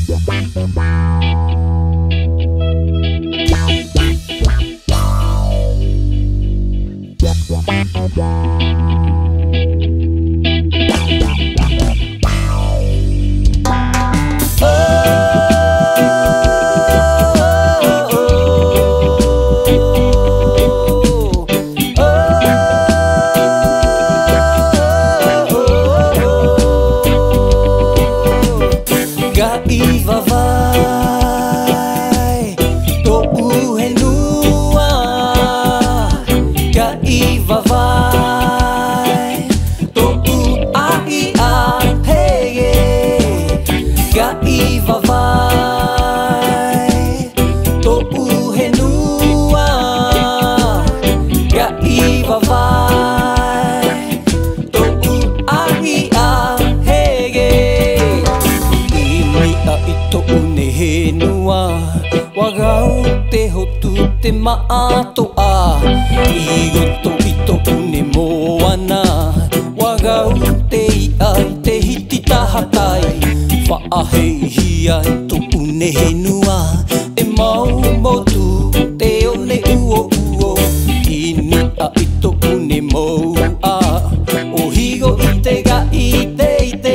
Te maatoa Igo to ito une moana Wagau te iai te hiti tahatai Whaahei ai to une henua E mau motu te one uo uo Ini a ito une moa O higo i te ga i te i te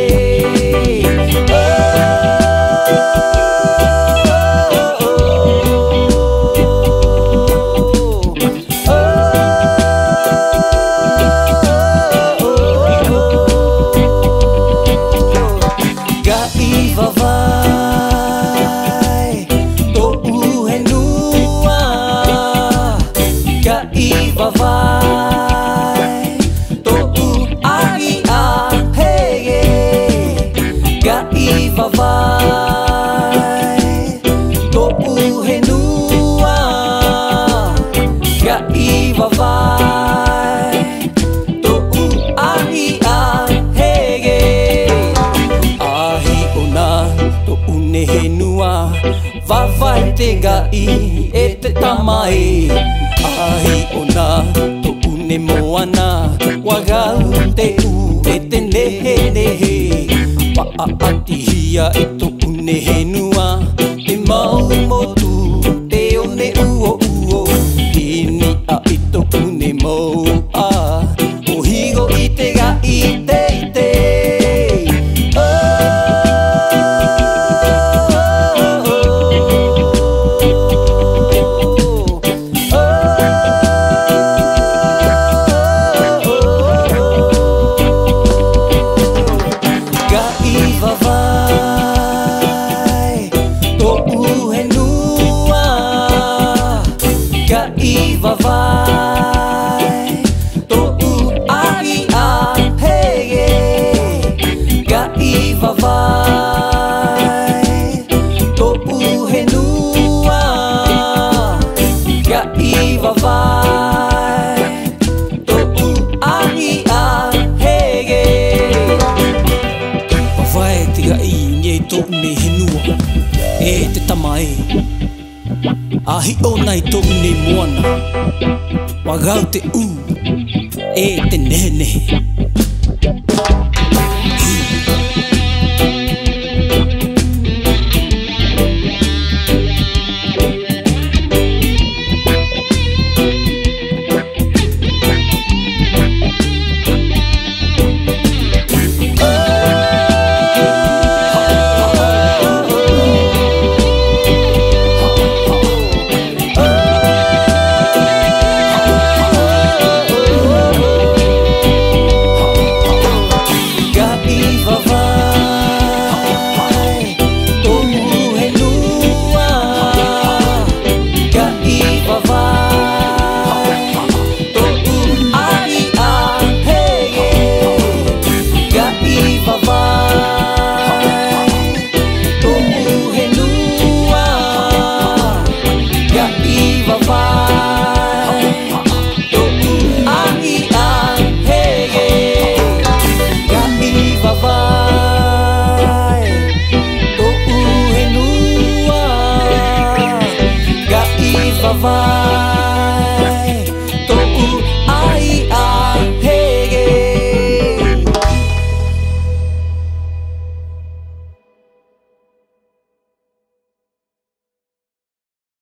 Vavai te gai e te tamai Ahi ona to une moana Wagau te u e te nehe nehe Paati hia e to une henua Te mau motu te one uo uo Ini a i to une moa O higo i te gai te i te E te tamai Ahi o nai to une moana Wagau te u E te nehe nehe